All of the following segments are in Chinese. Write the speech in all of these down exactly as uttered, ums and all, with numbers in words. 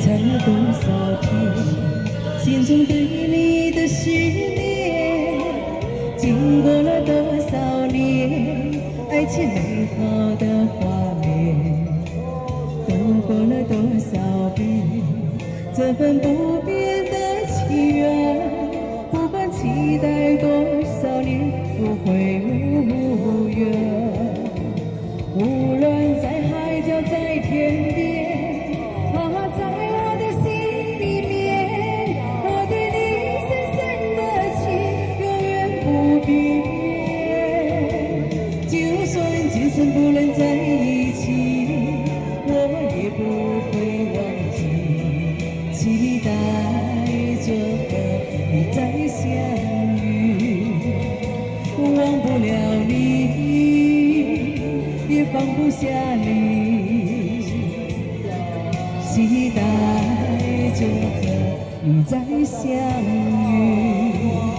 了多少天，心中对你的思念，经过了多少年，爱情美好的画面，度过了多少遍，这份不变的祈愿，不管期待多少年，不会无缘。无论在海角在天边，啊，在我的心里面，我对你深深的情永远不变。就算今生不能在一起，我也不会忘记，期待着和你再相遇。忘不了你，也放不下你，期待着和你再相遇。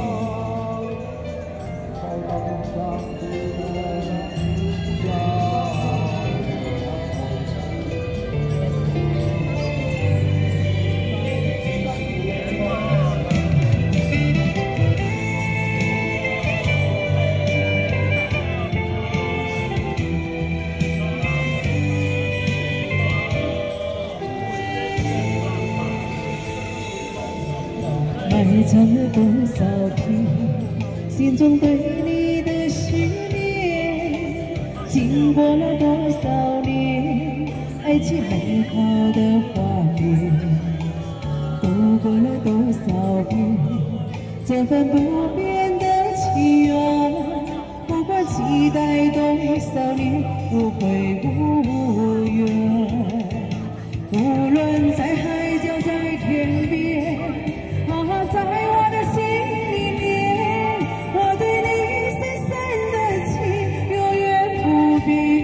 埋藏了多少天，心中对你的思念，经过了多少年，爱情美好的画面，度过了多少遍，这份不变的祈愿，不管期待多少年，不会无缘。无论在海角在天边，在我的心里面，我对你深深的情永远不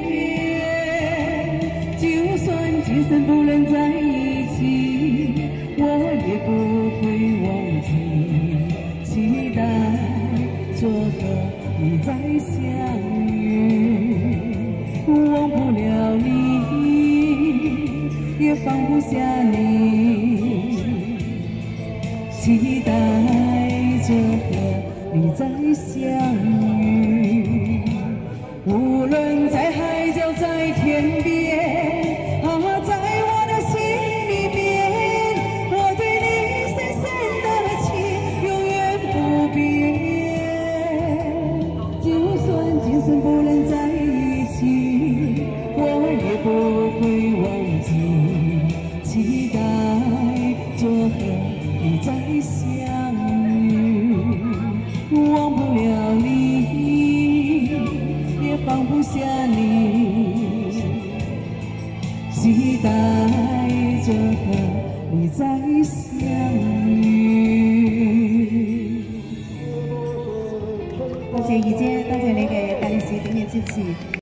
变。就算今生不能在一起，我也不会忘记，期待着和你再相遇。忘不了你，也放不下你，期待着和你再相遇。无论在海角在天边，啊，在我的心里面，我对你深深的情永远不变。就算今生不能在一起，我也不会忘记，期待着和你再相遇。忘不了你，也放不下你，期待着和你再相遇。多謝二姐，多謝你嘅大力士點嘅支持。